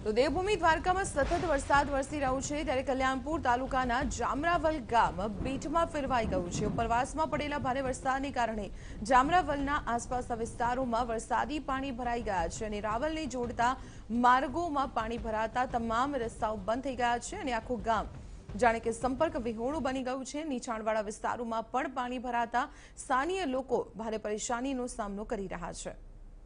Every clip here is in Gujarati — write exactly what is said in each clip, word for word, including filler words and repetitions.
તો દેવભૂમિ દ્વારકામાં સતત વરસાદ વરસી રહ્યો છે ત્યારે કલ્યાણપુર તાલુકાના જામરાવલ ગામ બીટમાં ફેરવાઈ ગયું છે। ઉપરવાસમાં પડેલા ભારે વરસાદને કારણે જામરાવલના આસપાસના વિસ્તારોમાં વરસાદી પાણી ભરાઈ ગયા છે અને રાવલને જોડતા માર્ગોમાં પાણી ભરાતા તમામ રસ્તાઓ બંધ થઈ ગયા છે અને આખું ગામ જાણે કે સંપર્ક વિહોણું બની ગયું છે। નીચાણવાળા વિસ્તારોમાં પણ પાણી ભરાતા સ્થાનિય લોકો ભારે પરેશાનીનો સામનો કરી રહ્યા છે।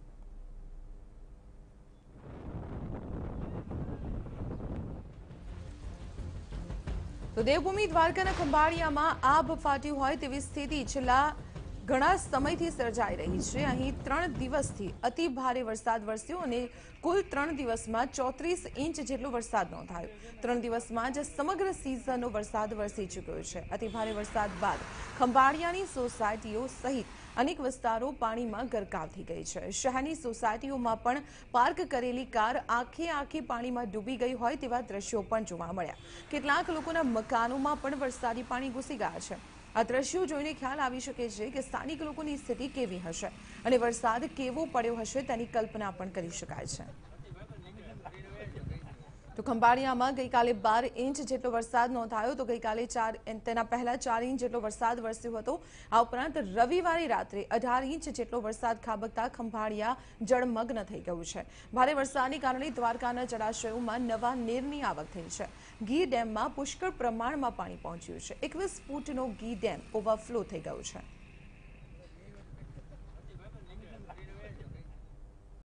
તો દેવભૂમિ દ્વારકાના ખંભાળિયામાં આભ ફાટ્યું હોય તેવી સ્થિતિ છેલ્લા ઘણા સમયથી સર્જાઈ રહી છે। અહીં ત્રણ દિવસથી અતિ ભારે વરસાદ વરસ્યો અને કુલ ત્રણ દિવસમાં ચોત્રીસ ઇંચ જેટલો વરસાદ નોંધાયો। ત્રણ દિવસમાં જ સમગ્ર સિઝનનો વરસાદ વરસી ચૂક્યો છે। અતિ ભારે વરસાદ બાદ ખંભાળિયાની સોસાયટીઓ સહિત અનેક વિસ્તારો પાણીમાં ગરકાવ થઈ ગઈ છે। શહેરની સોસાયટીઓમાં પણ પાર્ક કરેલી કાર આખે આખી પાણીમાં ડૂબી ગઈ હોય તેવા દ્રશ્યો પણ જોવા મળ્યા। કેટલાક લોકોના મકાનોમાં પણ વરસાદી પાણી ઘૂસી ગયા છે। આ દ્રશ્યો જોઈને ખ્યાલ આવી શકે છે કે સ્થાનિક લોકોની સ્થિતિ કેવી હશે અને વરસાદ કેવો પડ્યો હશે તેની કલ્પના પણ કરી શકાય છે। તો ખંભાળિયામાં ગઈકાલે બાર ઇંચ જેટલો વરસાદ નોંધાયો તો ગઈકાલે ચાર તેના પહેલા ચાર ઇંચ જેટલો વરસાદ વરસ્યો હતો। આ ઉપરાંત રવિવારે રાત્રે અઢાર ઇંચ જેટલો વરસાદ ખાબકતા ખંભાળિયા જળમગ્ન થઈ ગયું છે। ભારે વરસાદને કારણે દ્વારકાના જળાશયોમાં નવા નીરની આવક થઈ છે। ગીર ડેમમાં પુષ્કળ પ્રમાણમાં પાણી પહોંચ્યું છે। એકવીસ ફૂટનો ગીર ડેમ ઓવરફ્લો થઈ ગયો છે।